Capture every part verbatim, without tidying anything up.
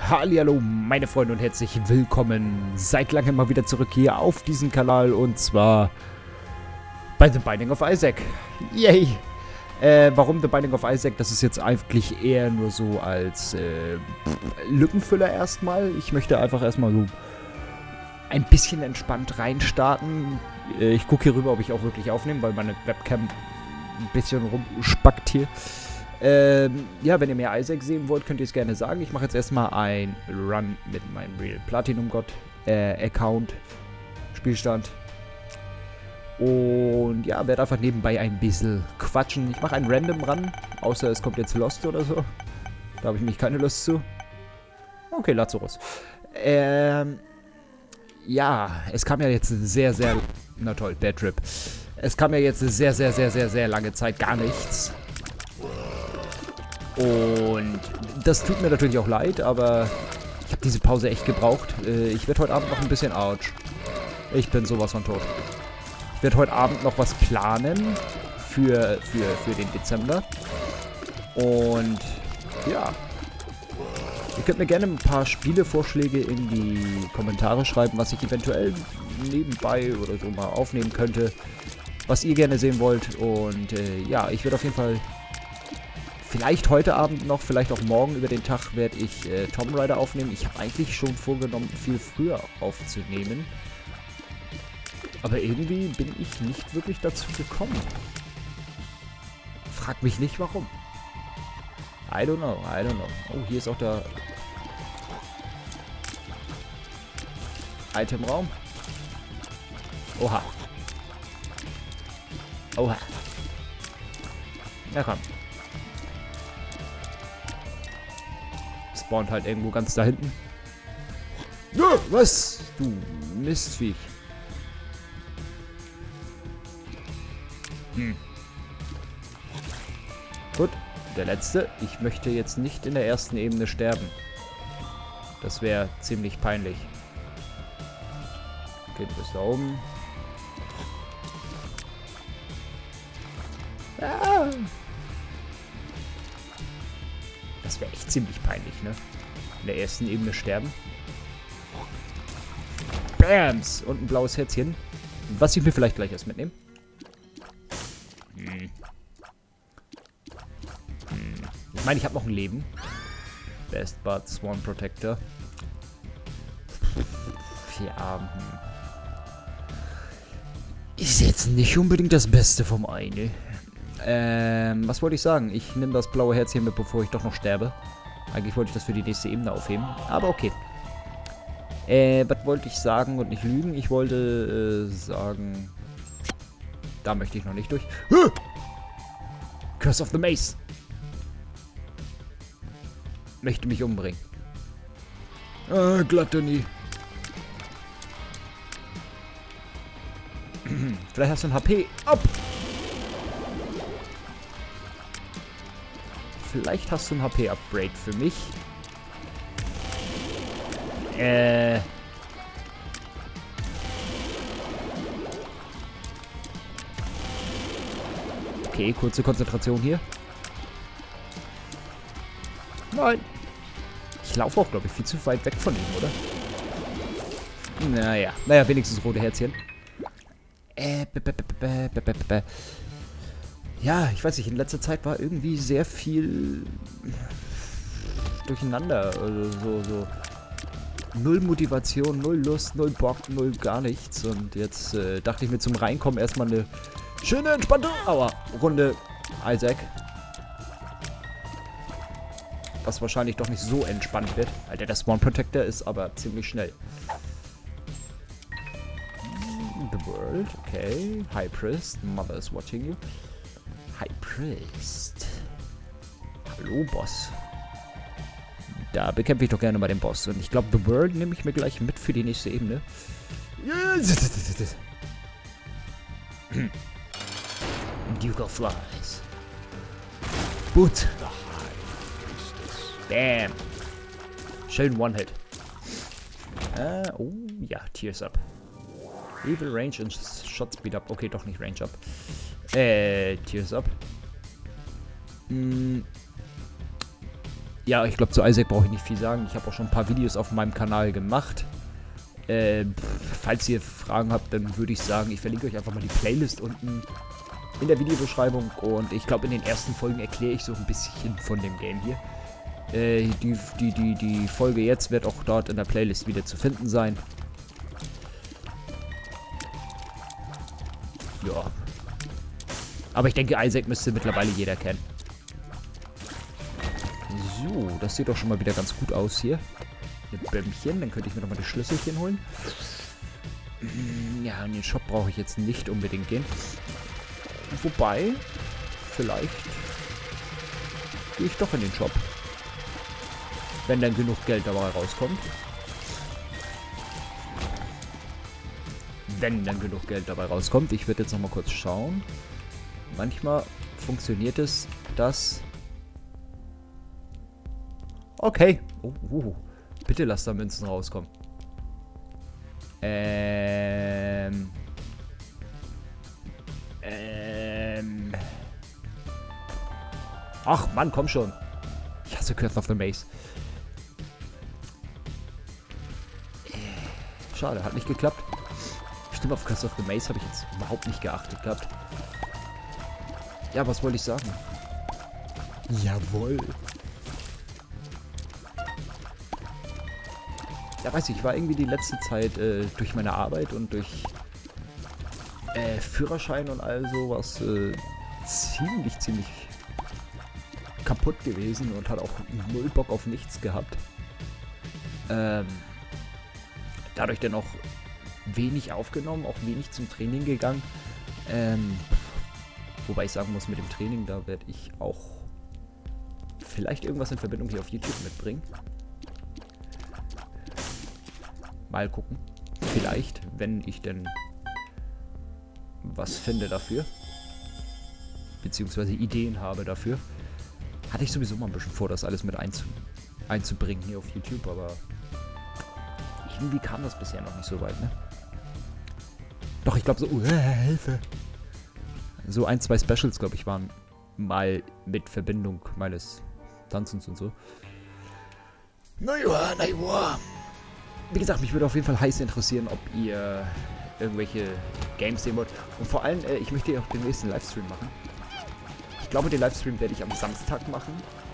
Hallihallo, meine Freunde und herzlich willkommen seit langem mal wieder zurück hier auf diesem Kanal und zwar bei The Binding of Isaac. Yay! Äh, warum The Binding of Isaac? Das ist jetzt eigentlich eher nur so als äh, Lückenfüller erstmal. Ich möchte einfach erstmal so ein bisschen entspannt reinstarten. Äh, ich gucke hier rüber, ob ich auch wirklich aufnehme, weil meine Webcam ein bisschen rumspackt hier. Ähm, ja, wenn ihr mehr Isaac sehen wollt, könnt ihr es gerne sagen. Ich mache jetzt erstmal ein Run mit meinem Real Platinum God äh, Account, Spielstand. Und ja, werde einfach nebenbei ein bisschen quatschen. Ich mache einen Random Run, außer es kommt jetzt Lost oder so. Da habe ich nämlich keine Lust zu. Okay, Lazarus. Ähm, ja, es kam ja jetzt sehr, sehr... Na toll, Bad Trip. Es kam ja jetzt sehr, sehr, sehr, sehr, sehr lange Zeit gar nichts. Und das tut mir natürlich auch leid, aber ich habe diese Pause echt gebraucht. Äh, ich werde heute Abend noch ein bisschen... Ouch. Ich bin sowas von tot. Ich werde heute Abend noch was planen für, für, für den Dezember. Und ja. Ihr könnt mir gerne ein paar Spielevorschläge in die Kommentare schreiben, was ich eventuell nebenbei oder so mal aufnehmen könnte. Was ihr gerne sehen wollt. Und äh, ja, ich werde auf jeden Fall... Vielleicht heute Abend noch, vielleicht auch morgen über den Tag werde ich äh, Tomb Raider aufnehmen. Ich habe eigentlich schon vorgenommen, viel früher aufzunehmen. Aber irgendwie bin ich nicht wirklich dazu gekommen. Frag mich nicht, warum. I don't know, I don't know. Oh, hier ist auch der Itemraum. Oha. Oha. Ja, komm. Spawnt halt irgendwo ganz da hinten. Ja, was? Du Mistviech. Hm. Gut, der letzte. Ich möchte jetzt nicht in der ersten Ebene sterben. Das wäre ziemlich peinlich. Okay, du bist da oben. Ah. Das wäre echt ziemlich peinlich, ne? In der ersten Ebene sterben. Bams! Und ein blaues Herzchen. Was ich mir vielleicht gleich erst mitnehme. Hm. Hm. Ich meine, ich habe noch ein Leben. Best Bud Swarm Protector. Ja, hm. Ist jetzt nicht unbedingt das Beste vom eine. Ähm, was wollte ich sagen? Ich nehme das blaue Herzchen mit, bevor ich doch noch sterbe. Eigentlich wollte ich das für die nächste Ebene aufheben. Aber okay. Äh, was wollte ich sagen und nicht lügen? Ich wollte, äh, sagen... Da möchte ich noch nicht durch. Huh! Curse of the Maze. Möchte mich umbringen. Ah, Gluttony. Vielleicht hast du ein H P. Ab! Vielleicht hast du ein H P-Upgrade für mich. Äh. Okay, kurze Konzentration hier. Nein. Ich laufe auch, glaube ich, viel zu weit weg von ihm, oder? Naja. Naja, wenigstens rote Herzchen. Äh, b -b -b -b -b -b -b. Ja, ich weiß nicht, in letzter Zeit war irgendwie sehr viel durcheinander. Also so, so. Null Motivation, null Lust, null Bock, null gar nichts. Und jetzt äh, dachte ich mir zum Reinkommen erstmal eine schöne, entspannte Aua, Runde Isaac. Was wahrscheinlich doch nicht so entspannt wird. Alter, der Spawn Protector ist aber ziemlich schnell. The World, okay. High Priest, Mother is watching you. High Priest. Hallo, Boss. Da bekämpfe ich doch gerne mal den Boss. Und ich glaube, The World nehme ich mir gleich mit für die nächste Ebene. Duke of Flies. Boot. Bam. Schön One-Hit. Äh, oh, ja, Tears Up. Evil Range und Shot Speed Up. Okay, doch nicht Range Up. Äh, Tears Up. Hm. Ja, ich glaube, zu Isaac brauche ich nicht viel sagen. Ich habe auch schon ein paar Videos auf meinem Kanal gemacht. Äh, pff, falls ihr Fragen habt, dann würde ich sagen, ich verlinke euch einfach mal die Playlist unten in der Videobeschreibung. Und ich glaube, in den ersten Folgen erkläre ich so ein bisschen von dem Game hier. Äh, die, die, die, die Folge jetzt wird auch dort in der Playlist wieder zu finden sein. Ja. Aber ich denke, Isaac müsste mittlerweile jeder kennen. So, das sieht doch schon mal wieder ganz gut aus hier. Mit Bämmchen, dann könnte ich mir nochmal das Schlüsselchen holen. Ja, in den Shop brauche ich jetzt nicht unbedingt gehen. Wobei, vielleicht gehe ich doch in den Shop. Wenn dann genug Geld dabei rauskommt. Wenn dann genug Geld dabei rauskommt. Ich werde jetzt nochmal kurz schauen. Manchmal funktioniert es, dass... Okay. Oh, oh. Bitte lass da Münzen rauskommen. Ähm... Ähm... Ach, Mann, komm schon. Ich hasse Curse of the Maze. Schade, hat nicht geklappt. Stimmt, auf Curse of the Maze habe ich jetzt überhaupt nicht geachtet gehabt. Ja, was wollte ich sagen? Jawohl. Ja, weiß ich, ich war irgendwie die letzte Zeit äh, durch meine Arbeit und durch äh, Führerschein und all sowas äh, ziemlich, ziemlich kaputt gewesen und hat auch null Bock auf nichts gehabt. Ähm, dadurch dann auch wenig aufgenommen, auch wenig zum Training gegangen. Ähm, wobei ich sagen muss, mit dem Training, da werde ich auch vielleicht irgendwas in Verbindung hier auf YouTube mitbringen. Mal gucken. Vielleicht, wenn ich denn was finde dafür. Beziehungsweise Ideen habe dafür. Hatte ich sowieso mal ein bisschen vor, das alles mit einzu einzubringen hier auf YouTube, aber irgendwie kam das bisher noch nicht so weit, ne? Doch, ich glaube so... Uh, Hilfe! So ein, zwei Specials, glaube ich, waren mal mit Verbindung meines Tanzens und so. Naja, naja. Wie gesagt, mich würde auf jeden Fall heiß interessieren, ob ihr irgendwelche Games sehen wollt. Und vor allem, äh, ich möchte ja auch den nächsten Livestream machen. Ich glaube, den Livestream werde ich am Samstag machen.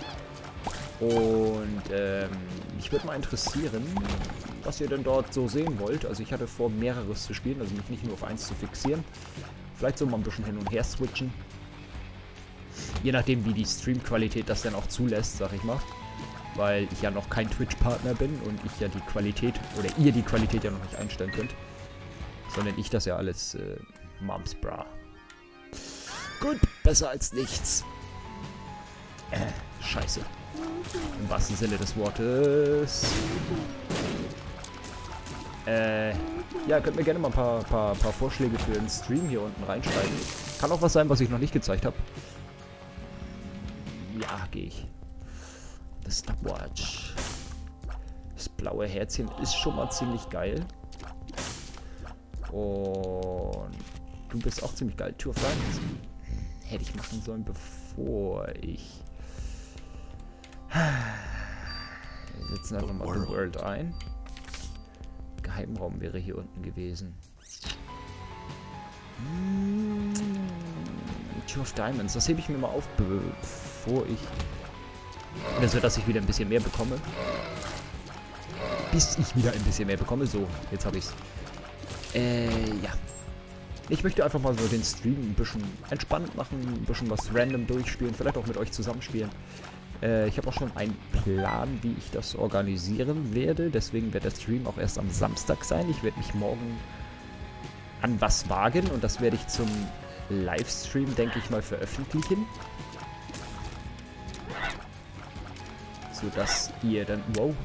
Und ähm, mich würde mal interessieren, was ihr denn dort so sehen wollt. Also ich hatte vor, mehreres zu spielen, also mich nicht nur auf eins zu fixieren. Vielleicht so mal ein bisschen hin und her switchen. Je nachdem, wie die Stream-Qualität das dann auch zulässt, sag ich mal. Weil ich ja noch kein Twitch-Partner bin und ich ja die Qualität, oder ihr die Qualität ja noch nicht einstellen könnt. Sondern ich das ja alles, äh, Moms bra. Gut, besser als nichts. Äh, scheiße. Im wahrsten Sinne des Wortes. Äh, ja, könnt mir gerne mal ein paar, paar, paar Vorschläge für den Stream hier unten reinschreiben. Kann auch was sein, was ich noch nicht gezeigt habe. Ja, gehe ich. The Stopwatch. Das blaue Herzchen ist schon mal ziemlich geil. Und du bist auch ziemlich geil. Tour of Diamonds. Hätte ich machen sollen, bevor ich... Wir setzen einfach mal The World ein. Geheimraum wäre hier unten gewesen. Hm, Tour of Diamonds. Das hebe ich mir mal auf, bevor ich... Also, dass ich wieder ein bisschen mehr bekomme. Bis ich wieder ein bisschen mehr bekomme. So, jetzt habe ich's. Äh, ja. Ich möchte einfach mal so den Stream ein bisschen entspannt machen, ein bisschen was random durchspielen, vielleicht auch mit euch zusammenspielen. Äh, ich habe auch schon einen Plan, wie ich das organisieren werde. Deswegen wird der Stream auch erst am Samstag sein. Ich werde mich morgen an was wagen und das werde ich zum Livestream, denke ich mal, veröffentlichen. Sodass ihr dann... Wow.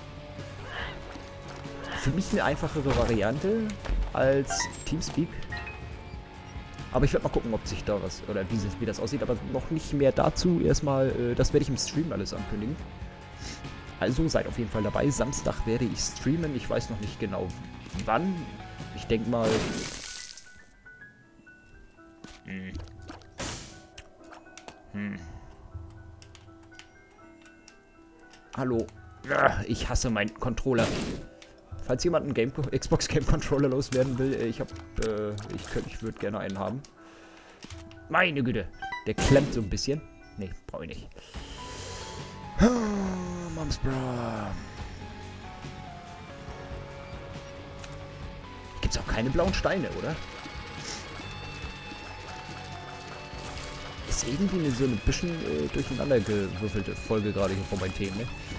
Für mich eine einfachere Variante als Teamspeak. Aber ich werde mal gucken, ob sich da was... Oder wie, wie das aussieht. Aber noch nicht mehr dazu. Erstmal, äh, das werde ich im Stream alles ankündigen. Also seid auf jeden Fall dabei. Samstag werde ich streamen. Ich weiß noch nicht genau wann. Ich denke mal... Hm. Hm. Hallo. Ich hasse meinen Controller. Falls jemand einen Game Xbox Game Controller loswerden will, ich hab, äh, ich könnte, ich würde gerne einen haben. Meine Güte. Der klemmt so ein bisschen. Nee, brauche ich nicht. Moms Bra. Gibt's auch keine blauen Steine, oder? Ist irgendwie eine, so ein bisschen äh, durcheinander gewürfelte Folge gerade hier vor meinen Themen,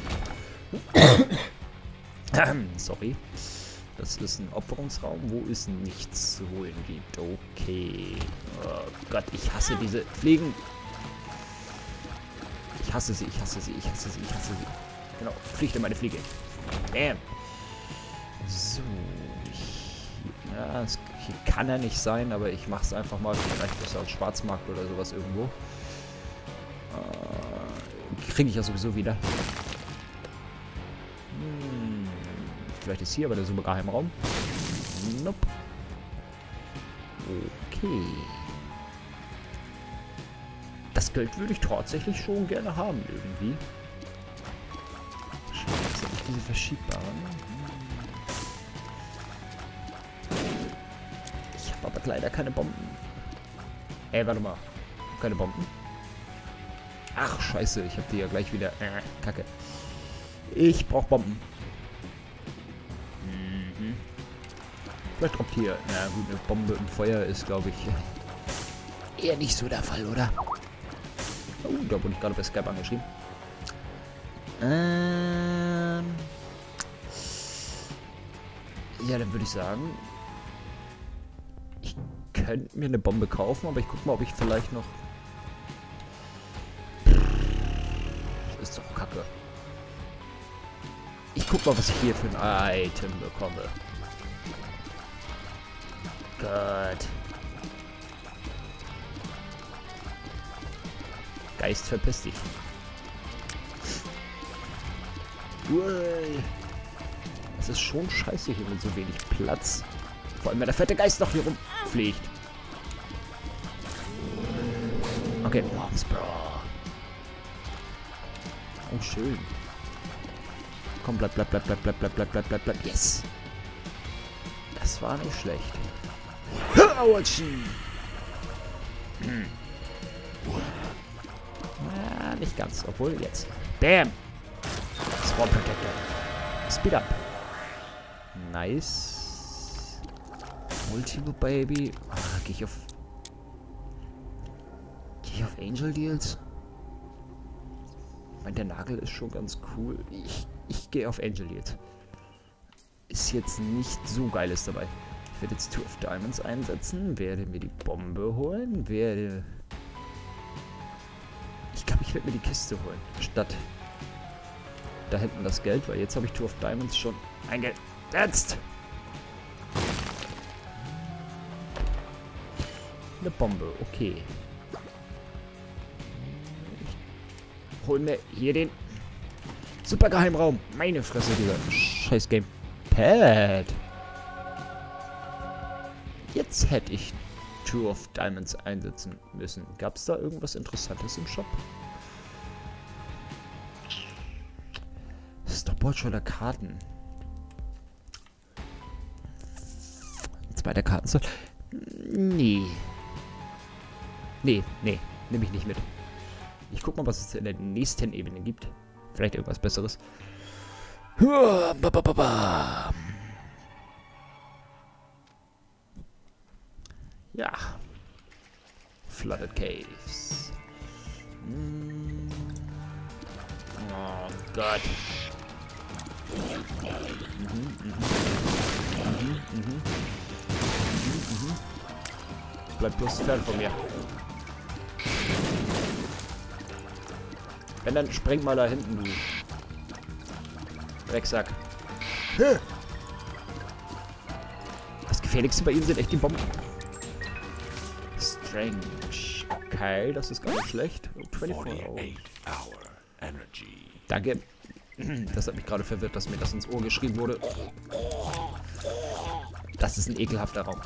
ne? Sorry. Das ist ein Opferungsraum, wo es nichts zu holen gibt. Okay. Oh Gott, ich hasse diese Fliegen. Ich hasse sie, ich hasse sie, ich hasse sie, ich hasse sie. Genau, fliegt in meine Fliege. Bam. So. Ich, ja, es, hier kann er nicht sein, aber ich mache es einfach mal. Vielleicht ist er als Schwarzmarkt oder sowas irgendwo. Äh, Kriege ich ja sowieso wieder. Hm, vielleicht ist hier aber der super Geheimraum. Nope. Okay. Das Geld würde ich tatsächlich schon gerne haben, irgendwie. Scheiße, habe ich diese verschiebbaren? Ich habe aber leider keine Bomben. Ey, warte mal. Keine Bomben? Ach, scheiße, ich habe die ja gleich wieder... Äh, Kacke. Ich brauche Bomben. Mhm. Vielleicht droppt hier... Na gut, eine Bombe im Feuer ist, glaube ich, eher nicht so der Fall, oder? Oh, da wurde ich gerade bei Skype angeschrieben. Ähm... Ja, dann würde ich sagen... Ich könnte mir eine Bombe kaufen, aber ich guck mal, ob ich vielleicht noch... Das ist doch kacke. Ich guck mal, was ich hier für ein Item bekomme. Gott. Geist, verpiss dich. Ui. Das ist schon scheiße hier mit so wenig Platz. Vor allem, wenn der fette Geist noch hier rumfliegt. Okay, Moms Bro. Oh, schön. Komm, bleib, bleib, bleib, bleib, bleib, bleib, bleib, bleib, bleib, bleib. Yes. Das war nicht schlecht. Hm. Na, nicht ganz. Obwohl, jetzt. Bam. Swarm Protector. Speed up. Nice. Multiple Baby. Ah, geh ich auf... Geh ich auf Angel Deals? Ich meine, der Nagel ist schon ganz cool. Ich, ich gehe auf Angel Deals. Ist jetzt nicht so geiles dabei. Ich werde jetzt Two of Diamonds einsetzen, werde mir die Bombe holen, werde... Ich glaube, ich werde mir die Kiste holen, statt da hinten das Geld, weil jetzt habe ich Two of Diamonds schon eingesetzt. Eine Bombe, okay. Ich hol mir hier den super Geheimraum. Meine Fresse, dieser scheiß Gamepad. Jetzt hätte ich Two of Diamonds einsetzen müssen. Gab es da irgendwas Interessantes im Shop? Stopwatch oder Karten? Zweiter Kartenslot? Nee. Nee, nee. Nehme ich nicht mit. Ich guck mal, was es in der nächsten Ebene gibt. Vielleicht irgendwas Besseres. Ja. Flooded Caves. Mm. Oh Gott. Mhm, mhm. Mhm, mhm. Mhm, mhm. Bleib bloß fern von mir. Wenn, dann spring mal da hinten, du Drecksack. Das Gefährlichste bei ihm sind echt die Bomben. Strange. Okay, das ist gar nicht schlecht. vierundzwanzig Hour Energy. Danke. Das hat mich gerade verwirrt, dass mir das ins Ohr geschrieben wurde. Das ist ein ekelhafter Raum.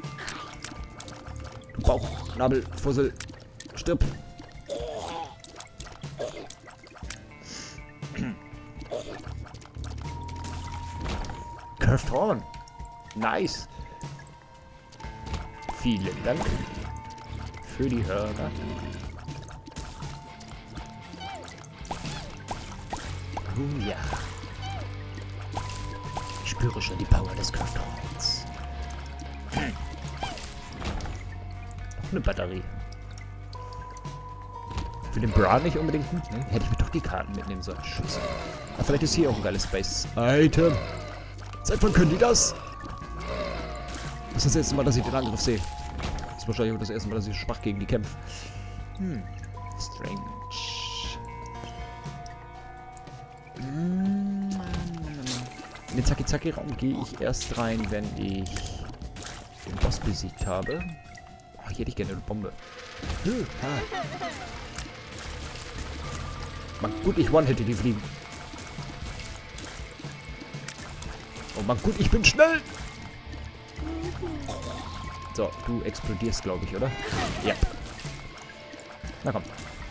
Du Bauchnabelfussel. Stirb. Curved Horn. Nice. Vielen Dank für die Hörner. Oh ja. Ich spüre schon die Power des Curved Horns. Hm. Noch eine Batterie. Für den Bra nicht unbedingt gut, ne? Hätte ich mir doch die Karten mitnehmen sollen. Scheiße. Aber vielleicht ist hier auch ein geiles Space-Item. Seit wann können die das? Das ist das erste Mal, dass ich den Angriff sehe. Das ist wahrscheinlich auch das erste Mal, dass ich schwach gegen die kämpfe. Hm. Strange. In den Zaki-Zaki-Raum gehe ich erst rein, wenn ich den Boss besiegt habe. Oh, hier hätte ich gerne eine Bombe. Hm. Ah. Man, gut, ich one-hitte die Fliegen. Oh man, gut, ich bin schnell. So, du explodierst, glaube ich, oder? Ja. Na komm.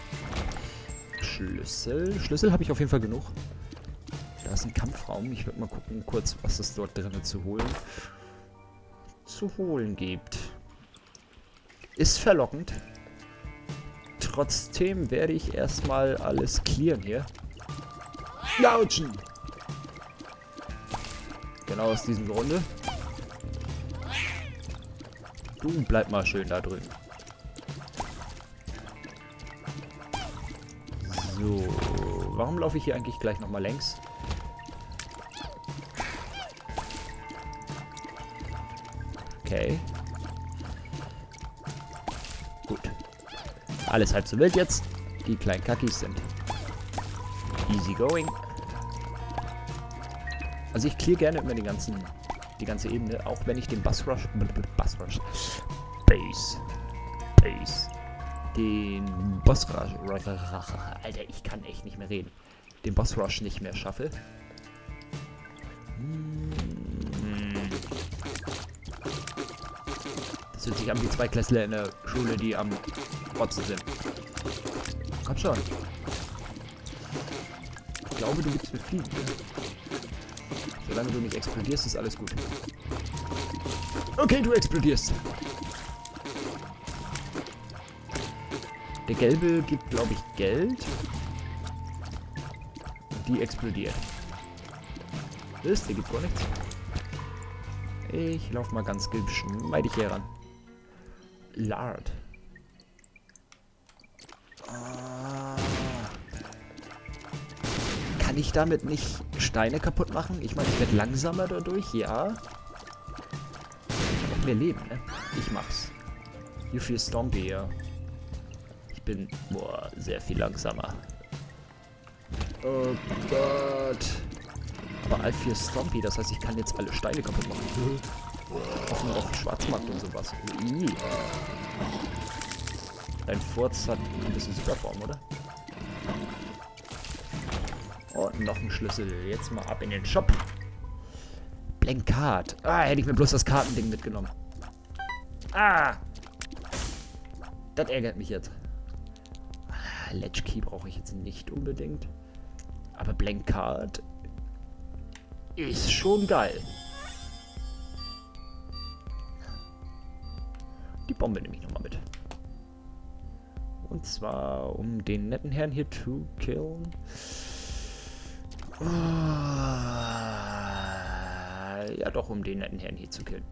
Schlüssel. Schlüssel habe ich auf jeden Fall genug. Da ist ein Kampfraum. Ich würde mal gucken, kurz, was es dort drinnen zu holen zu holen gibt. Ist verlockend. Trotzdem werde ich erstmal alles clearen hier. Lautschen! Genau aus diesem Grunde. Du bleib mal schön da drüben. So, warum laufe ich hier eigentlich gleich nochmal längs? Okay. Gut. Alles halb so wild jetzt. Die kleinen Kakis sind easy going. Also ich clear gerne immer den ganzen, die ganze Ebene, auch wenn ich den Boss Rush, Boss Rush, Base, Base, den Boss Rush, Alter, ich kann echt nicht mehr reden, den Boss Rush nicht mehr schaffe. Das hört sich an wie zwei Klässler in der Schule, die am Rotzen sind. Komm schon. Ich glaube, du willst befliegen. Solange du nicht explodierst, ist alles gut. Okay, du explodierst. Der Gelbe gibt, glaube ich, Geld. Und die explodiert. Ist, der gibt gar nichts. Ich laufe mal ganz geschmeidig hier ran. Lard. Kann ich damit nicht Steine kaputt machen? Ich meine, ich werde langsamer dadurch, ja. Noch mehr Leben, ne? Ich mach's. You feel stompy, ja. Ich bin, boah, sehr viel langsamer. Oh Gott. Aber I feel stompy, das heißt, ich kann jetzt alle Steine kaputt machen. Offen auf dem Schwarzmarkt und sowas. Ui. Dein Furz hat ein bisschen Superform, oder? Und noch ein Schlüssel. Jetzt mal ab in den Shop. Blank Card. Ah, hätte ich mir bloß das Kartending mitgenommen. Ah. Das ärgert mich jetzt. Ah, Ledge Key brauche ich jetzt nicht unbedingt. Aber Blank Card ist schon geil. Die Bombe nehme ich nochmal mit. Und zwar, um den netten Herrn hier zu killen. Oh, ja doch, um den netten Herrn hier zu killen.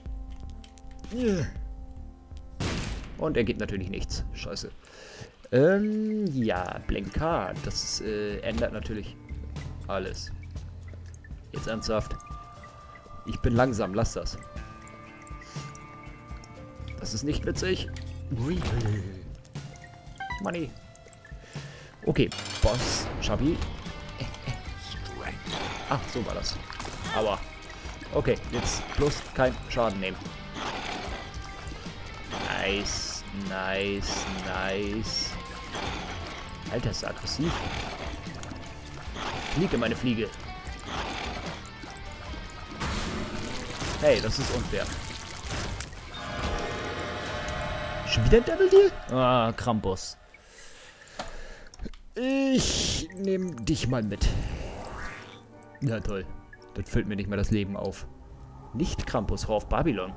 Und er gibt natürlich nichts. Scheiße. Ähm, ja, Blank Card. Das äh, ändert natürlich alles. Jetzt ernsthaft. Ich bin langsam, lass das. Das ist nicht witzig. Ui. Money. Okay, Boss, Chubby. Ach, so war das. Aua. Okay, jetzt bloß kein Schaden nehmen. Nice, nice, nice. Alter, ist aggressiv. Fliege, meine Fliege. Hey, das ist unfair. Schon wieder ein Devil Deal? Ah, Krampus. Ich nehme dich mal mit. Ja, toll. Das füllt mir nicht mehr das Leben auf. Nicht Krampus, Horf Babylon.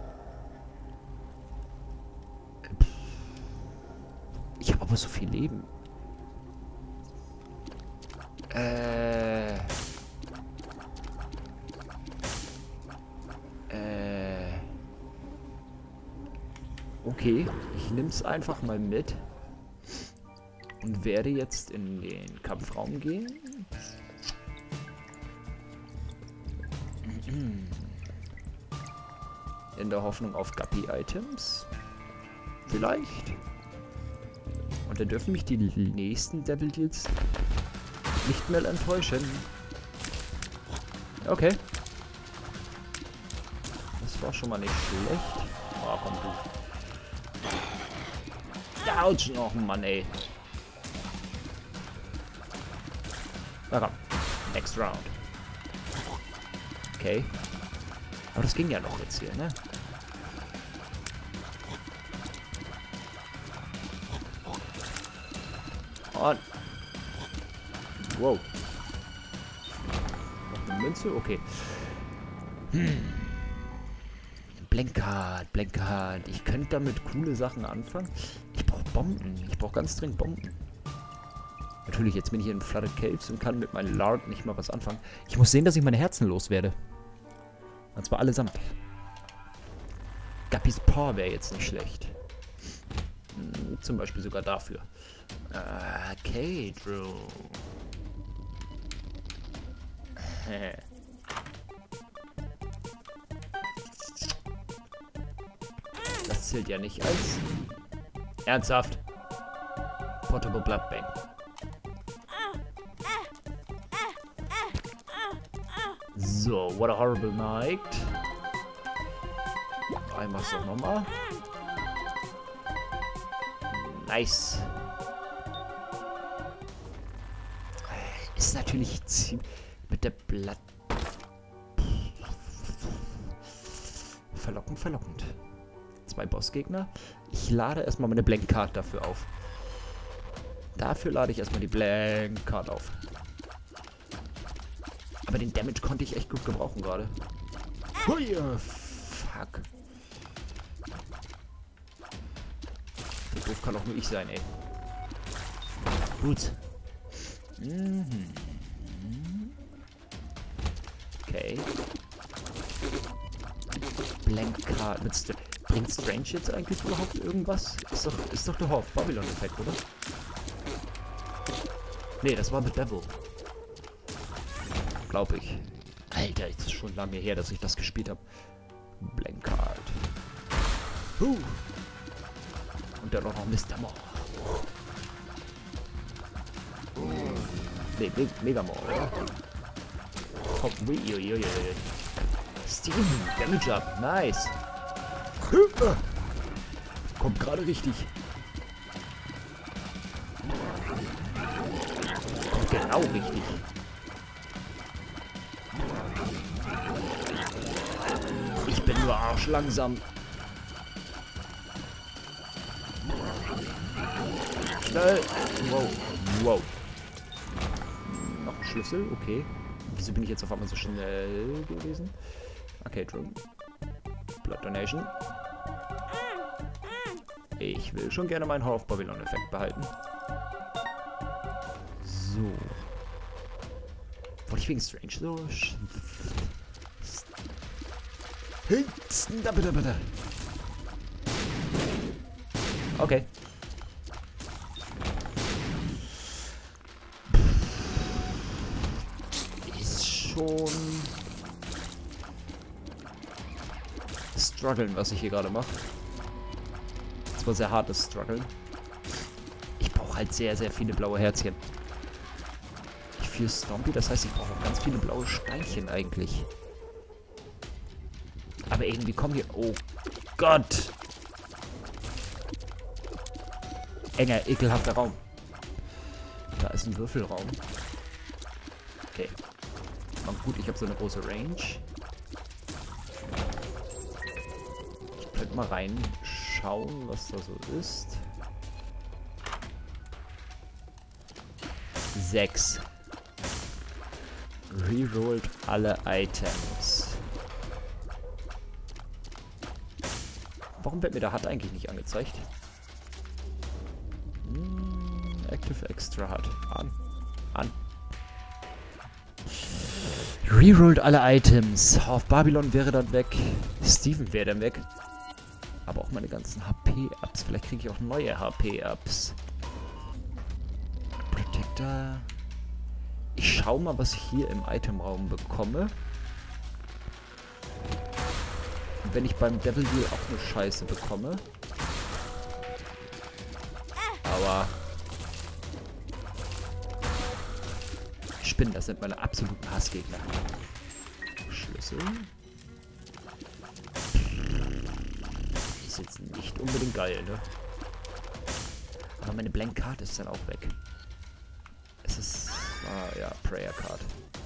Ich habe aber so viel Leben. Äh. Äh. Okay, ich nehme es einfach mal mit. Und werde jetzt in den Kampfraum gehen. In der Hoffnung auf Guppy-Items. Vielleicht. Und dann dürfen mich die nächsten Devil Deals nicht mehr enttäuschen. Okay. Das war schon mal nicht schlecht. Oh, komm du. Autsch, noch Mann, ey. Na komm. Next round. Okay. Aber das ging ja noch jetzt hier, ne? Und. Wow. Noch eine Münze? Okay. Hm. Blankcard, Blankcard. Ich könnte damit coole Sachen anfangen. Ich brauche Bomben. Ich brauche ganz dringend Bomben. Natürlich, jetzt bin ich in Flooded Caves und kann mit meinem Lard nicht mal was anfangen. Ich muss sehen, dass ich meine Herzen loswerde. Und zwar allesamt. Guppys Paw wäre jetzt nicht schlecht. Hm, zum Beispiel sogar dafür. Okay, Drew. Das zählt ja nicht als... Ernsthaft? Portable Blood Bank. So, what a horrible night. Einmal so nochmal. Nice. Ist natürlich ziemlich mit der Blatt. Verlockend, verlockend. Zwei Bossgegner. Ich lade erstmal meine Blank Card dafür auf. Dafür lade ich erstmal die Blank Card auf. Aber den Damage konnte ich echt gut gebrauchen gerade. Hui, fuck. So doof kann auch nur ich sein, ey. Gut. Mhm. Okay. Blank Card mit St Bringt Strange jetzt eigentlich überhaupt irgendwas? Ist doch, ist doch der Horf Babylon Effekt, oder? Nee, das war The Devil. Glaube ich. Alter, es ist schon lange her, dass ich das gespielt habe. Blank Card. Huh. Und dann auch noch Mister Moore. Nee, Me Megamore, oder? Top, uiuiui. Steven, Damage up, nice. Kommt gerade richtig. Kommt genau richtig. Ich bin nur arschlangsam. Schnell. Wow. Wow. Noch ein Schlüssel, okay. Wieso bin ich jetzt auf einmal so schnell gewesen? Okay, true. Blood Donation. Ich will schon gerne meinen Horf Babylon Effekt behalten. So. Wollte ich wegen Strange so... Okay. Ist schon... Struggeln, was ich hier gerade mache. Das war sehr hartes Struggeln. Ich brauche halt sehr, sehr viele blaue Herzchen. Ich fühle Stompy, das heißt, ich brauche auch ganz viele blaue Steinchen eigentlich. Aber irgendwie kommen hier... Oh Gott! Enger, ekelhafter Raum. Da ist ein Würfelraum. Okay. Na gut, ich habe so eine große Range. Ich könnte mal reinschauen, was da so ist. Sechs. Rerollt alle Items. Warum wird mir der H U D eigentlich nicht angezeigt? Hm, Active Extra H U D. An. An. Rerollt alle Items. Auf Babylon wäre dann weg. Steven wäre dann weg. Aber auch meine ganzen H P-Ups. Vielleicht kriege ich auch neue H P-Ups. Protector. Ich schau mal, was ich hier im Itemraum bekomme. Und wenn ich beim Devil Deal auch eine Scheiße bekomme. Aber Spinnen, das sind meine absoluten Hassgegner. Schlüssel. Ist jetzt nicht unbedingt geil, ne? Aber meine Blank Card ist dann auch weg. Es ist... Ah, ja, Prayer Card.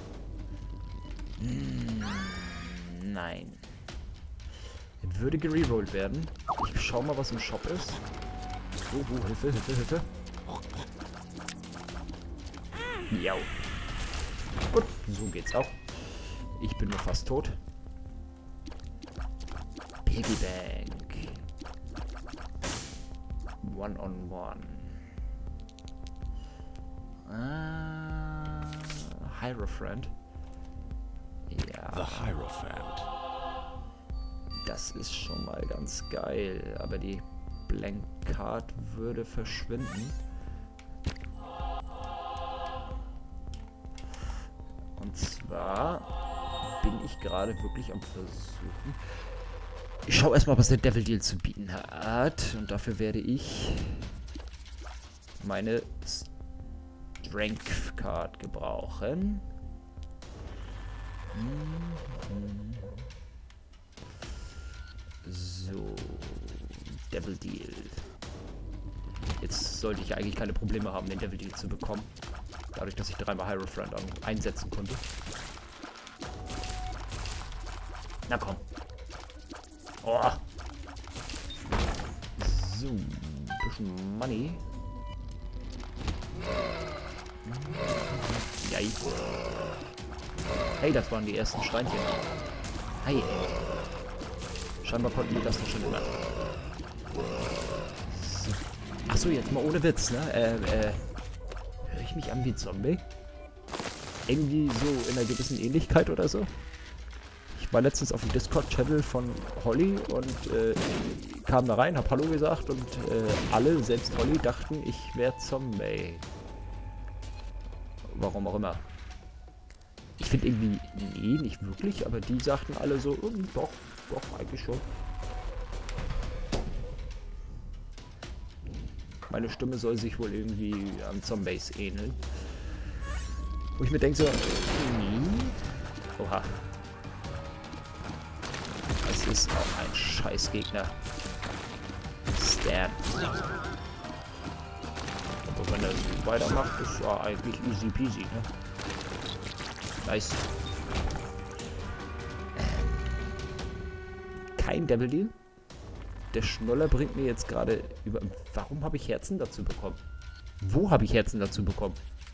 Hm, nein. Würde gererollt werden. Ich schau mal, was im Shop ist. Oh, oh, Hilfe, Hilfe, Hilfe. Ja. Gut, so geht's auch. Ich bin nur fast tot. Piggy Bank. One on one. Ah, Hierophant. Ja. The Hierophant. Das ist schon mal ganz geil. Aber die Blank Card würde verschwinden. Und zwar bin ich gerade wirklich am Versuchen. Ich schaue erstmal, was der Devil Deal zu bieten hat. Und dafür werde ich meine Strength Card gebrauchen. Mhm. So. Devil Deal. Jetzt sollte ich eigentlich keine Probleme haben, den Devil Deal zu bekommen. Dadurch, dass ich dreimal Hierophant einsetzen konnte. Na komm. Oh. So, ein bisschen Money. Jai. Hey, das waren die ersten Steinchen. Hey. Scheinbar konnten wir das doch schon immer. So. Achso, jetzt mal ohne Witz, ne? Äh, äh. Höre ich mich an wie ein Zombie? Irgendwie so in einer gewissen Ähnlichkeit oder so? Ich war letztens auf dem Discord-Channel von Holly und äh, kam da rein, hab Hallo gesagt und äh, alle, selbst Holly, dachten, ich wäre Zombie. Warum auch immer. Ich finde irgendwie, nee, nicht wirklich, aber die sagten alle so, oh, doch, doch, eigentlich schon. Meine Stimme soll sich wohl irgendwie an Zombies ähneln. Wo ich mir denke so, nee. Oha. Das ist auch ein Scheißgegner. Stan. Aber wenn er weitermacht, ist ja eigentlich easy peasy, ne? Nice. Kein Devil Deal. Der Schnoller bringt mir jetzt gerade über... Warum habe ich Herzen dazu bekommen? Wo habe ich Herzen dazu bekommen?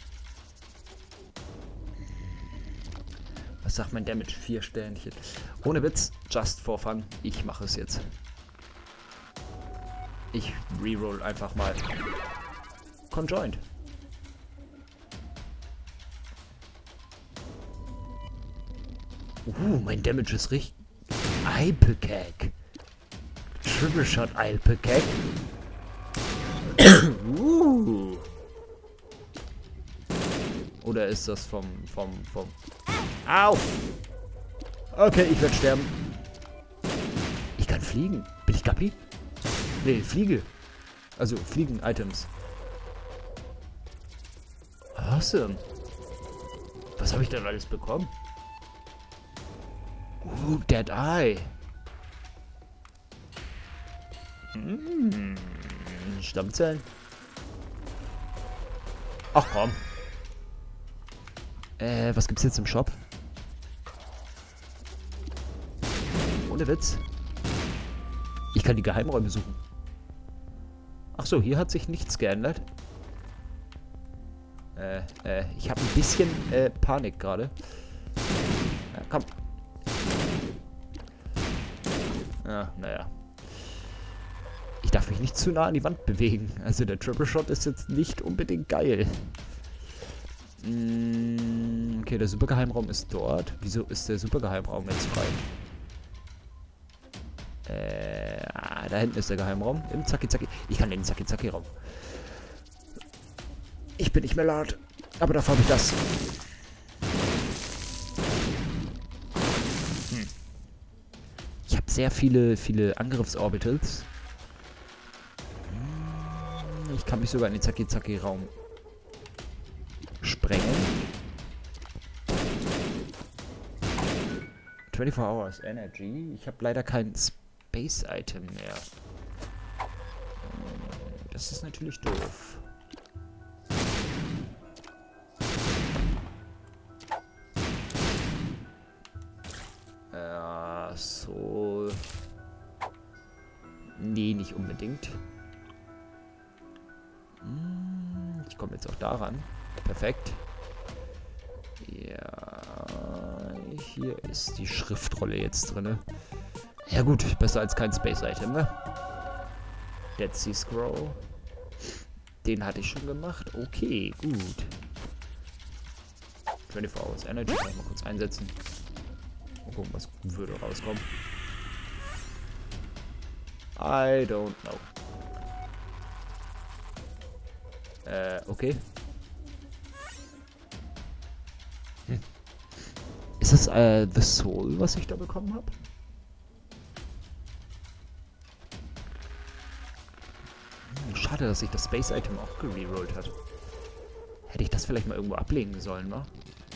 Was sagt mein Damage? Vier Sternchen. Ohne Witz, just for fun. Ich mache es jetzt. Ich reroll einfach mal. Conjoined. Uh, mein Damage ist richtig... Ipecac. Triple Shot Ipecac. uh. Oder ist das vom... vom... vom... Au! Okay, ich werde sterben. Ich kann fliegen. Bin ich Guppy? Nee, fliege. Also, Fliegen-Items. Awesome. Was habe ich denn alles bekommen? Uh, Dead Eye. Hm, Stammzellen. Ach komm. Äh, was gibt's jetzt im Shop? Ohne Witz. Ich kann die Geheimräume suchen. Ach so, hier hat sich nichts geändert. Äh, äh, ich habe ein bisschen äh, Panik gerade. Ja, komm. Ja, naja. Ich darf mich nicht zu nah an die Wand bewegen. Also der Triple Shot ist jetzt nicht unbedingt geil. Mm, okay, der Supergeheimraum ist dort. Wieso ist der Supergeheimraum jetzt frei? Äh, ah, da hinten ist der Geheimraum. Im Zacki-Zacki. Ich kann den Zacki-Zacki-Raum. Ich bin nicht mehr laut. Aber dafür habe ich das. Hm. Ich habe sehr viele, viele Angriffsorbitals. Ich kann mich sogar in den Zacki-Zacki-Raum sprengen. vierundzwanzig Hours Energy. Ich habe leider kein Space-Item mehr. Das ist natürlich doof. Ja, so. Nee, nicht unbedingt. Ich komme jetzt auch daran. Perfekt. Ja, hier ist die Schriftrolle jetzt drin. Ja gut, besser als kein Space-Item, ne? Dead Sea Scroll. Den hatte ich schon gemacht. Okay, gut. vierundzwanzig Hours Energy kann ich mal kurz einsetzen. Mal gucken, was würde rauskommen. I don't know. Äh, okay. Hm. Ist das äh, The Soul, was ich da bekommen habe? Hm, schade, dass sich das Space-Item auch gererollt hat. Hätte ich das vielleicht mal irgendwo ablegen sollen, wa?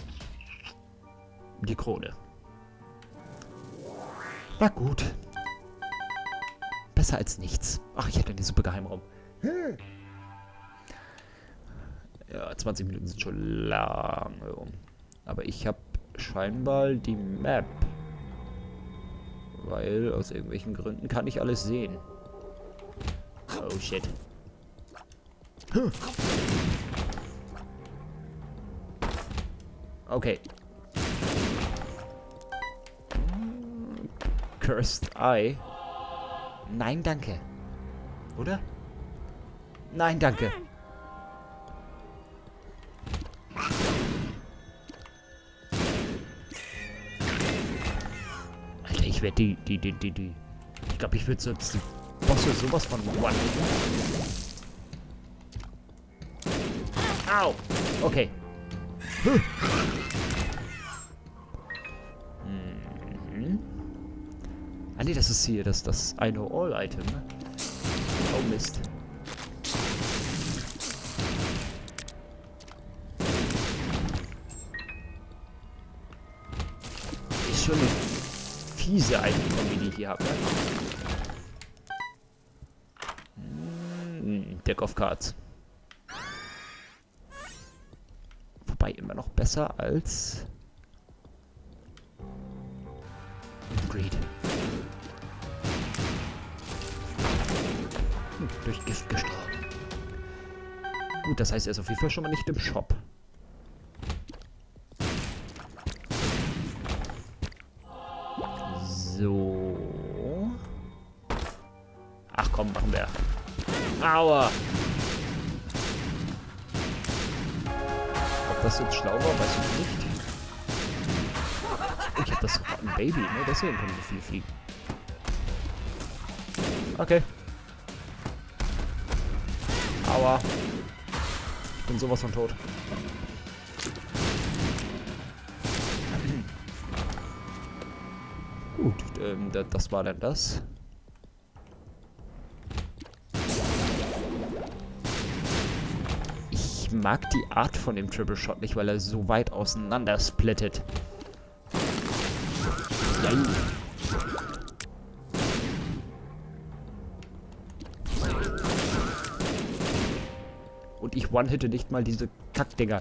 Die Krone. Na gut. Besser als nichts. Ach, ich hätte den super Geheimraum. Hm. Ja, zwanzig Minuten sind schon lange um. Aber ich habe scheinbar die Map. Weil aus irgendwelchen Gründen kann ich alles sehen. Oh shit. Okay. Cursed Eye. Nein, danke. Oder? Nein, danke. Alter, ich werde die, die, die, die, die. Ich glaube, ich würde sonst die Bosse sowas von one. Au! Okay. Mhm. Ah ne, das ist hier das, das I Know All Item, ne? Oh Mist. Ist schon eine fiese Item-Kombi, die ich hier habe, ne? Hm, Deck of Cards. Wobei immer noch besser als Greed. Hm, durch Gift gestorben. Gut, das heißt, er ist auf jeden Fall schon mal nicht im Shop. So. Ach komm, machen wir. Aua! Ob das jetzt schlau war, weiß ich nicht. Ich hab das sogar ein Baby, ne? Deswegen können wir viel fliegen. Okay. Aua. Ich bin sowas von tot. Gut, ähm, das war dann das. Ich mag die Art von dem Triple Shot nicht, weil er so weit auseinander splittet. Nein. Und ich one-hitte nicht mal diese Kackdinger.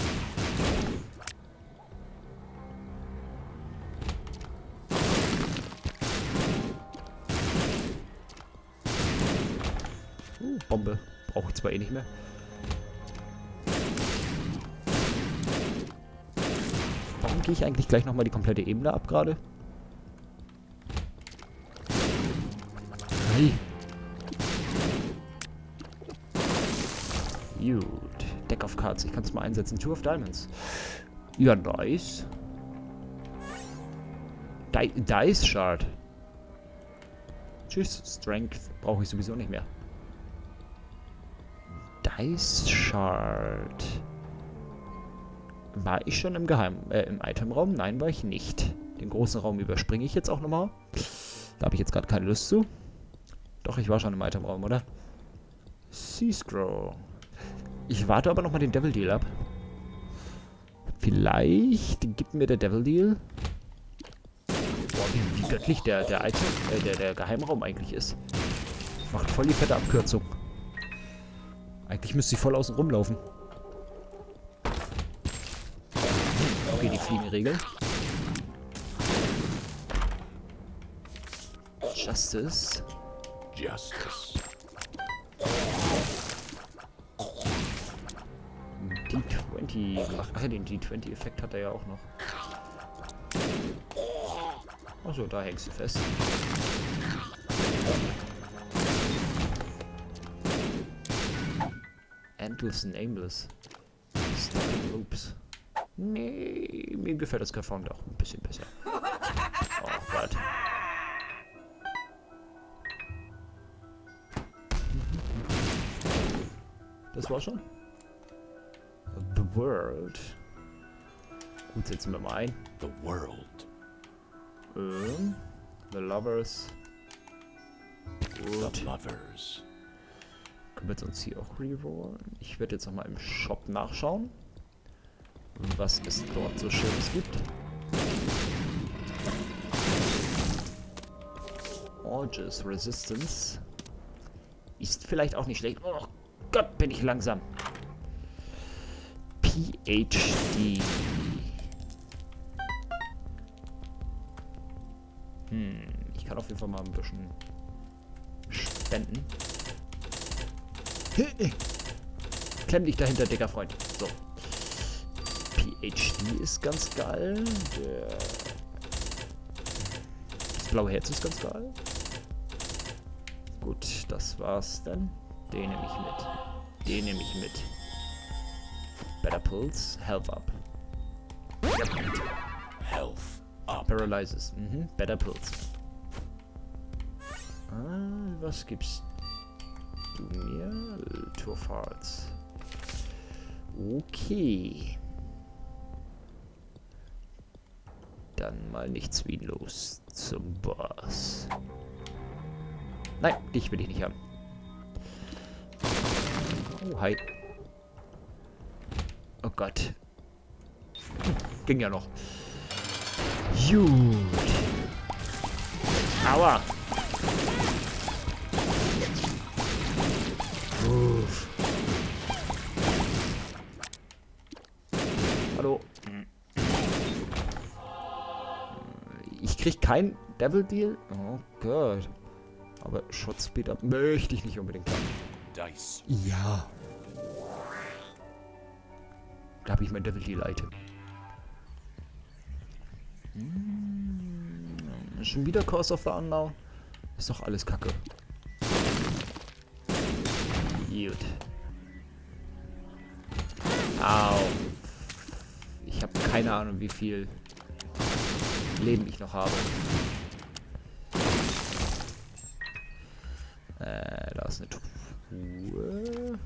Uh, Bombe. Brauche ich zwar eh nicht mehr. Warum gehe ich eigentlich gleich nochmal die komplette Ebene ab gerade? Hey. Gut. Deck of Cards. Ich kann es mal einsetzen. Two of Diamonds. Ja, nice. Di Dice Shard. Tschüss. Strength brauche ich sowieso nicht mehr. Dice Shard. War ich schon im Geheim... Äh, im Itemraum? Nein, war ich nicht. Den großen Raum überspringe ich jetzt auch nochmal. Da habe ich jetzt gerade keine Lust zu. Doch, ich war schon im Itemraum, oder? Sea Scroll. Ich warte aber nochmal den Devil Deal ab. Vielleicht gibt mir der Devil Deal... Boah, wie, wie göttlich der, der, Item, äh, der, der Geheimraum eigentlich ist. Macht voll die fette Abkürzung. Eigentlich müsste ich voll außen rumlaufen. Okay, die Fliegenregel. Justice. Justice. D zwanzig gemacht. Ach ja, den D zwanzig-Effekt hat er ja auch noch. Achso, da hängst du fest. Endless and Aimless. Stuck in Loops. Nee, mir gefällt das Confound auch ein bisschen besser. Oh Gott. Das war schon? The World. Gut, setzen wir mal ein. The world. Ähm, the Lovers. Gut. The lovers. Können wir uns hier auch rerollen? Ich werde jetzt nochmal im Shop nachschauen, was es dort so Schönes gibt. Aegis Resistance. Ist vielleicht auch nicht schlecht. Oh Gott, bin ich langsam. P H D. Hm, ich kann auf jeden Fall mal ein bisschen spenden. Klemm dich dahinter, dicker Freund. So. P H D ist ganz geil. Der das blaue Herz ist ganz geil. Gut, das war's dann. Den nehme ich mit. Den nehme ich mit. Better Pulse. Health up. Yep. Health up. Paralyzes. Mhm. Better Pulse. Ah, was gibst du mir? Tour of Hearts. Okay. Dann mal nichts wie los zum Boss. Nein, dich will ich nicht haben. Oh, hi. Oh Gott. Hm, ging ja noch. Gut. Aua. Uff. Hallo. Ich krieg kein Devil Deal. Oh Gott. Aber Shot Speed Up möchte ich nicht unbedingt haben. Dice. Ja. Da habe ich mein Devil Deal Item. Hm, schon wieder Curse of the Unknown. Ist doch alles Kacke. Gut. Au. Ich habe keine Ahnung, wie viel Leben ich noch habe. Äh, da ist eine Truhe.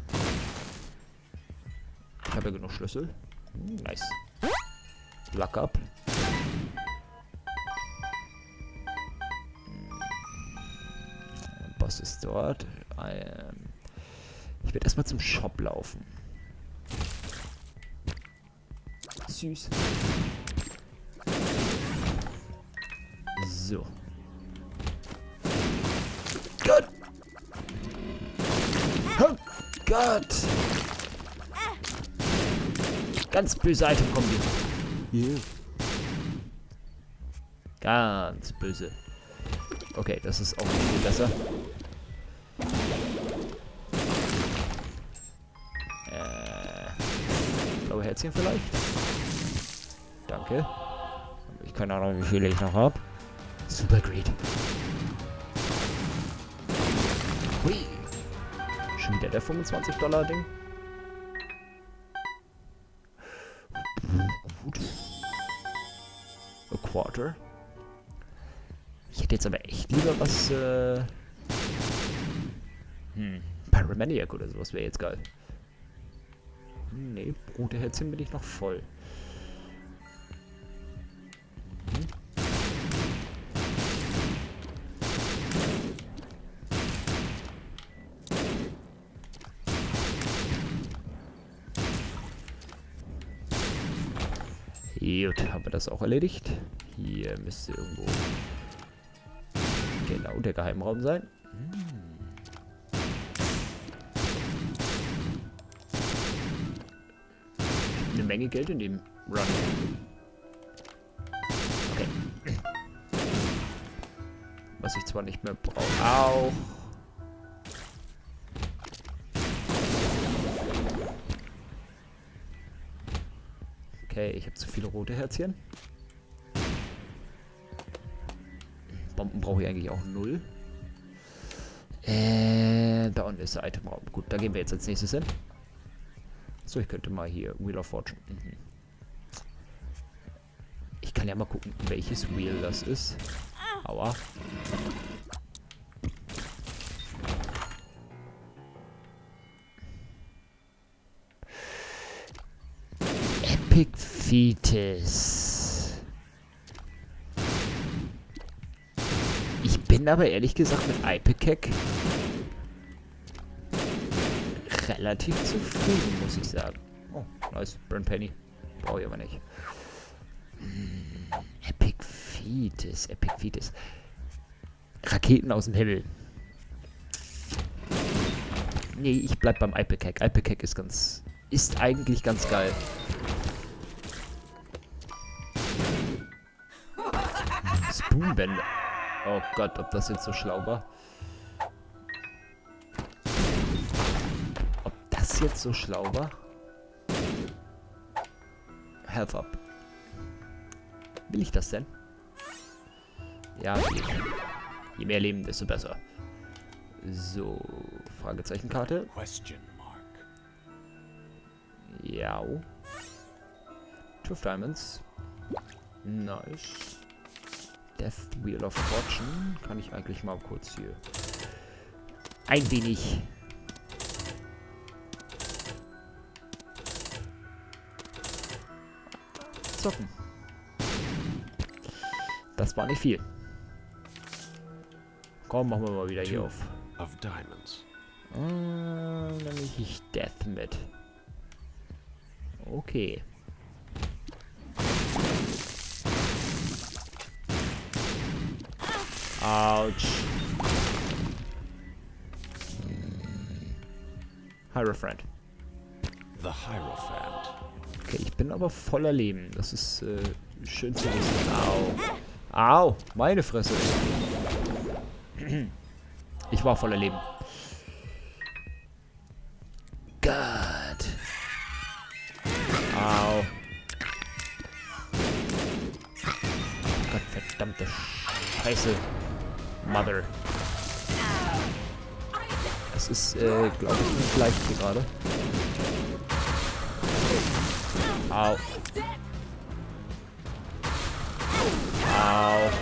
Ich habe ja genug Schlüssel. Hm, nice. Luck up. Hm. Boss ist dort. Ähm, ich werde erstmal zum Shop laufen. Süß. So. Gott! Oh Gott! Ganz böse Item kommen hier. Yeah. Ganz böse. Okay, das ist auch viel besser. Äh, blaue Herzchen vielleicht? Danke. Danke. Ich keine Ahnung, wie viele ich noch habe. Super great. Hui. Schon wieder der fünfundzwanzig Dollar Ding. Gut. A quarter. Ich hätte jetzt aber echt lieber was, äh... Hm, Pyromaniac oder sowas wäre jetzt geil. Hm, nee, Bruteherzchen bin ich noch voll. Hm. Gut, haben wir das auch erledigt. Hier müsste irgendwo genau der Geheimraum sein. Hm. Eine Menge Geld in dem Run. Okay. Was ich zwar nicht mehr brauche. Auch. Okay, ich habe zu viele rote Herzchen. Bomben brauche ich eigentlich auch null. Äh, da unten ist der Itemraum. Gut, da gehen wir jetzt als nächstes hin. So, ich könnte mal hier Wheel of Fortune. Mhm. Ich kann ja mal gucken, welches Wheel das ist. Aua. Epic Fetus. Ich bin aber ehrlich gesagt mit Ipecac relativ zufrieden, muss ich sagen. Oh, nice. Burn Penny. Brauche ich aber nicht. Hm, Epic Fetus. Epic Fetus. Raketen aus dem Himmel. Nee, ich bleib beim Ipecac. Ipecac ist ganz... ist eigentlich ganz geil. Spoonbänder. Oh Gott, ob das jetzt so schlau war. Ob das jetzt so schlau war? Health up. Will ich das denn? Ja, will ich. Je mehr Leben, desto besser. So, Fragezeichenkarte. Question mark. Ja. Two Diamonds. Nice. Death Wheel of Fortune. Kann ich eigentlich mal kurz hier ein wenig zocken. Das war nicht viel. Komm, machen wir mal wieder hier auf. Of diamonds. Äh, nehme ich Death mit. Okay. Autsch. Hierophant. The Hierophant. Okay, ich bin aber voller Leben. Das ist äh, schön zu wissen. Au. Au, meine Fresse. Ich war voller Leben. Gott. Au. Gott, verdammte Scheiße. Mother. Das ist, äh, glaube ich, nicht leicht hier gerade. Au. Au.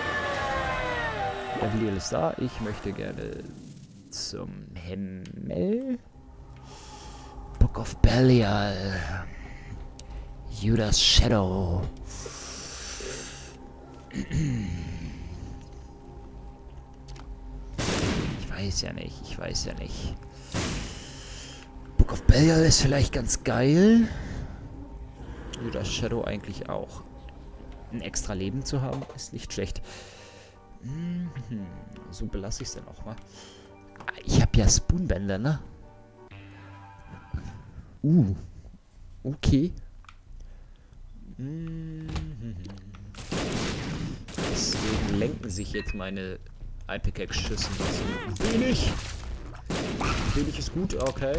Der Wheel ist da. Ich möchte gerne zum Himmel. Book of Belial. Judas Shadow. Ich weiß ja nicht, ich weiß ja nicht. Book of Belial ist vielleicht ganz geil. Judas Shadow eigentlich auch. Ein extra Leben zu haben, ist nicht schlecht. Mhm. So belasse ich es dann auch mal. Ich habe ja Spoonbänder, ne? Uh. Okay. Mhm. Deswegen lenken sich jetzt meine Ipecac-Schüssen so wenig. Wenig ist gut, okay.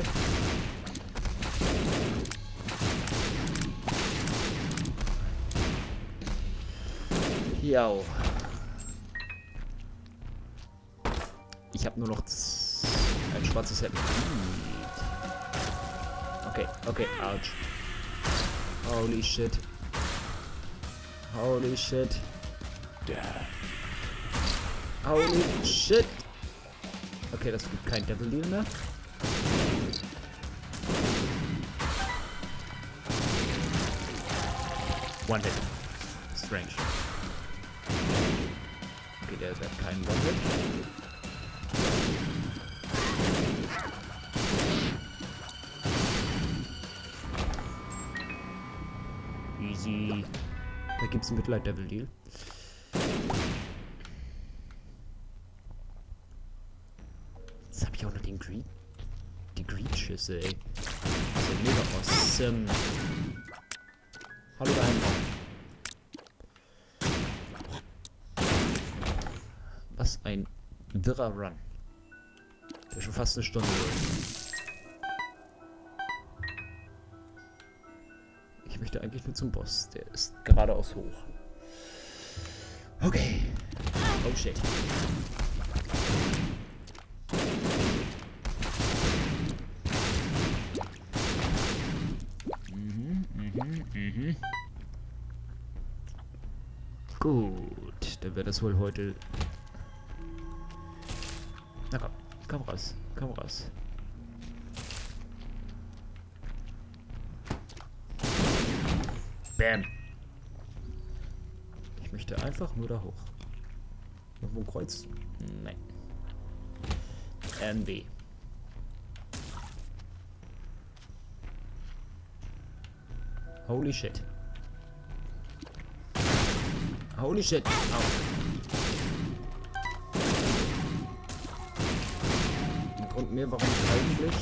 Ja. Ich habe nur noch ein schwarzes Set. Okay, okay, ouch. Holy shit. Holy shit. Death. Holy shit. Okay, das gibt kein Devil Deal mehr. One Hit. Strange. Okay, der hat keinen One Hit. Easy. Da gibt's ein Mitleid Devil Deal. Jetzt habe ich auch noch den Greed. Die Greed-Schüsse, ey. Das ist mega awesome. Hallo daheim. Was ein wirrer Run. Der schon fast eine Stunde wird. Ich möchte eigentlich nur zum Boss. Der ist geradeaus hoch. Okay. Oh shit. Mhm, mhm, mhm. Gut, dann wird das wohl heute... Na komm, komm raus, komm raus. Bam. Ich möchte einfach nur da hoch. Irgendwo ein Kreuz? Nein. M B. Holy shit. Holy shit. Au. Ein Grund mehr, warum ich eigentlich...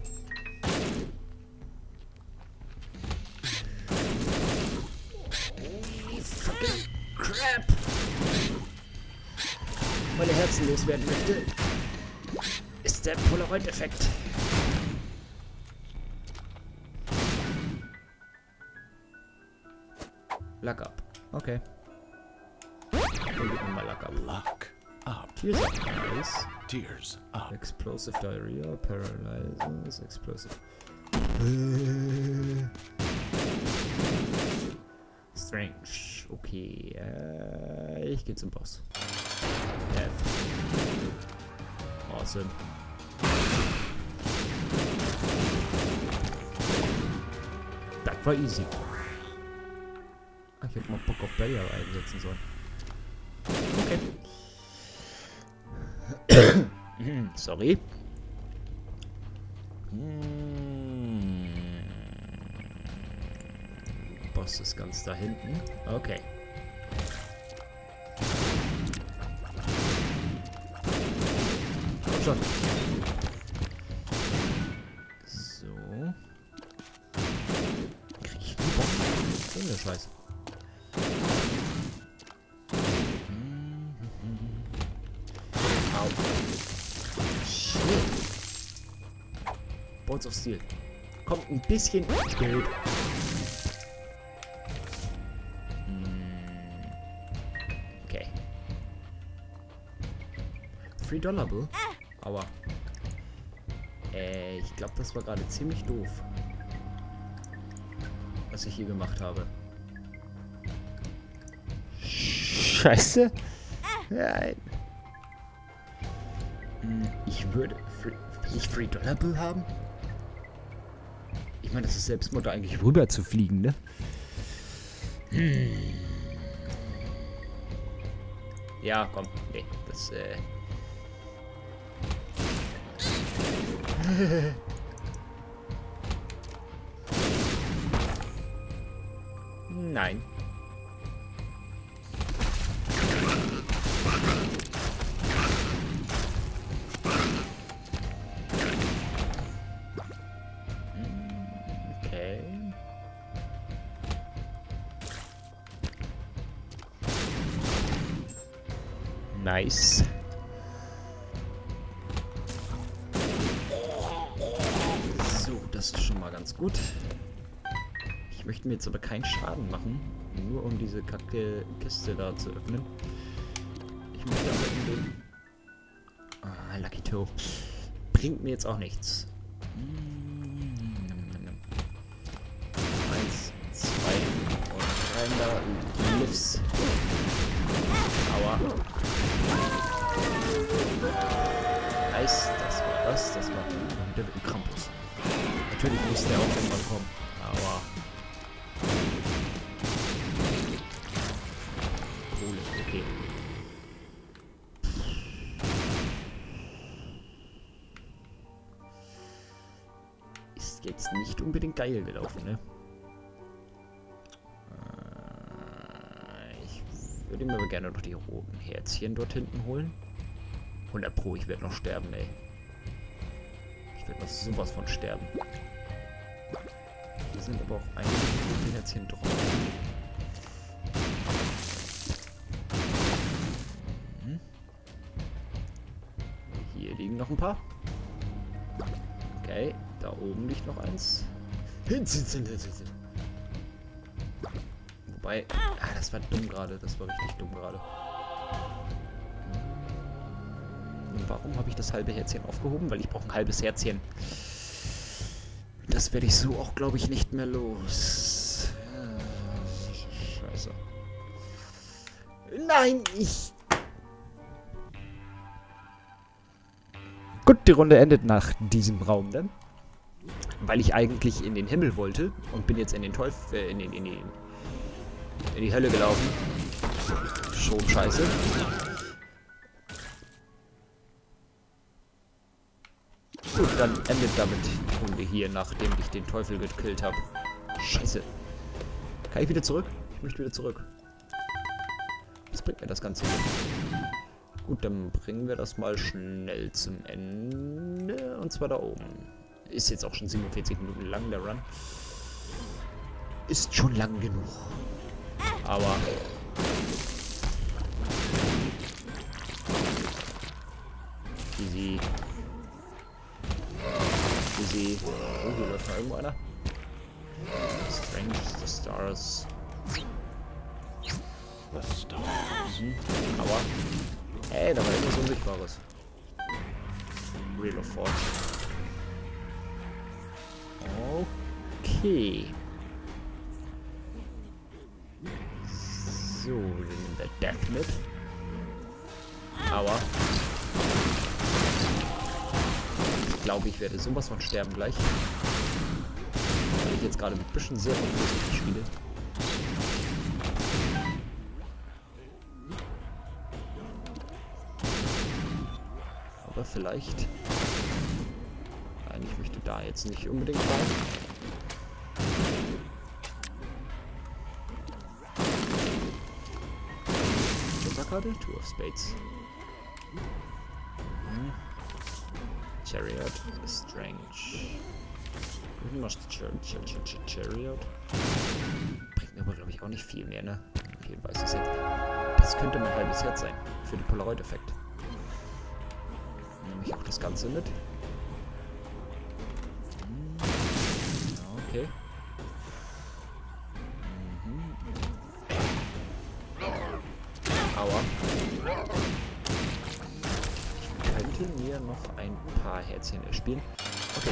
Holy fucking crap! Meine Herzen loswerden möchte, ist der Polaroid-Effekt. Luck up. Okay. Dann geht nochmal Luck up. Luck up. Tears up. Nice. Tears up. Explosive Diarrhea. Paralyzes. Explosive. Strange. Okay. Äh, ich gehe zum Boss. Death. Awesome. Das war easy. Ich hätte mal Bock auf Barrier einsetzen sollen. Okay. Sorry. Hm. Boss ist ganz da hinten. Okay. Komm schon. So. Krieg ich die Bomben? So eine Scheiße. Balls of Steel. Kommt ein bisschen spät. Okay. Free Dollar Bill? Aua. Äh, ich glaube, das war gerade ziemlich doof. Was ich hier gemacht habe. Scheiße. Nein. Ich würde... Will ich Free Dollar Bill haben? Ich meine, das ist Selbstmord, da eigentlich rüber zu fliegen, ne? Hm. Ja, komm. Nee, das, äh... Nein. Okay. Nice. So, das ist schon mal ganz gut. Ich möchte mir jetzt aber keinen Schaden machen, nur um diese kacke Kiste da zu öffnen. Ich möchte aber in den... Ah, Lucky Toe. Bringt mir jetzt auch nichts. Eins, zwei und rein da. Lips. Aua. Nice, das war das. Das war der mit dem Krampus. Natürlich muss der auch irgendwann kommen. Aua. Kohle, okay. Ist jetzt nicht unbedingt geil gelaufen, ne? Ich würde mir aber gerne noch die roten Herzchen dort hinten holen. hundert Pro, ich werde noch sterben, ey. Ich werde noch sowas von sterben. Hier sind aber auch einige rote Herzchen drauf. Mhm. Hier liegen noch ein paar. Okay, da oben liegt noch eins. Wobei, ah, das war dumm gerade. Das war richtig dumm gerade. Und warum habe ich das halbe Herzchen aufgehoben? Weil ich brauche ein halbes Herzchen. Das werde ich so auch, glaube ich, nicht mehr los. Scheiße. Nein, ich... Gut, die Runde endet nach diesem Raum dann. Weil ich eigentlich in den Himmel wollte und bin jetzt in den Teufel, äh, in den, in den, in die Hölle gelaufen. Schon scheiße. Gut, dann endet damit die Runde hier, nachdem ich den Teufel gekillt habe. Scheiße. Kann ich wieder zurück? Ich möchte wieder zurück. Was bringt mir das Ganze hier? Gut, dann bringen wir das mal schnell zum Ende. Und zwar da oben. Ist jetzt auch schon siebenundvierzig Minuten lang, der Run. Ist schon lang genug. Aber... Easy. Easy. Oh, hier läuft noch irgendwo einer. Strange, the Stars. The Stars. Mhm. Aua. Hey, da war irgendwas Unsichtbares. Real of Force. Okay. So, wir nehmen wir Death mit. Aua. Ich glaube, ich werde sowas von sterben gleich. Weil ich jetzt gerade ein bisschen sehr unvorsichtig spiele. Aber vielleicht... Nein, ich möchte da jetzt nicht unbedingt rein. Karte? Two of Spades. Hm. Chariot. Strange. Chariot. Bringt mir aber, glaube ich, auch nicht viel mehr, ne? Okay, weiß es jetzt. Das könnte mein halbes Herz sein. Für den Polaroid-Effekt. Nehme ich auch das Ganze mit. Hm. Ja, okay. Aua. Ich könnte mir noch ein paar Herzchen erspielen. Okay.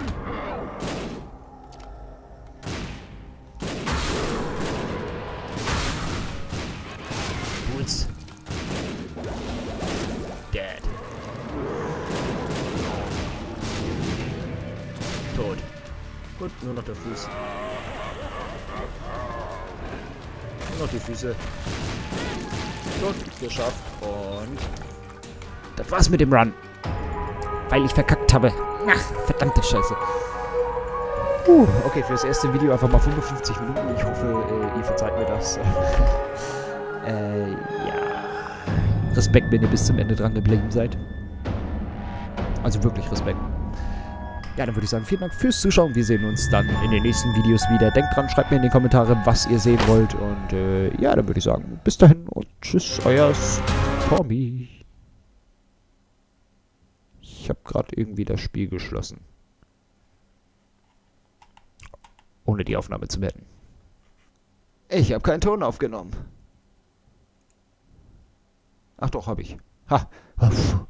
Bulls. Dead. Tot. Gut, nur noch der Fuß. Nur noch die Füße. Gut, geschafft. Und das war's mit dem Run. Weil ich verkackt habe. Ach, verdammte Scheiße. Uh, okay, für das erste Video einfach mal fünfundfünfzig Minuten. Ich hoffe, äh, ihr verzeiht mir das. äh, ja. Respekt, wenn ihr bis zum Ende dran geblieben seid. Also wirklich Respekt. Ja, dann würde ich sagen, vielen Dank fürs Zuschauen. Wir sehen uns dann in den nächsten Videos wieder. Denkt dran, schreibt mir in die Kommentare, was ihr sehen wollt. Und äh, ja, dann würde ich sagen, bis dahin und tschüss, euer Tommy. Ich habe gerade irgendwie das Spiel geschlossen. Ohne die Aufnahme zu beenden. Ich habe keinen Ton aufgenommen. Ach doch, habe ich. Ha. Puh.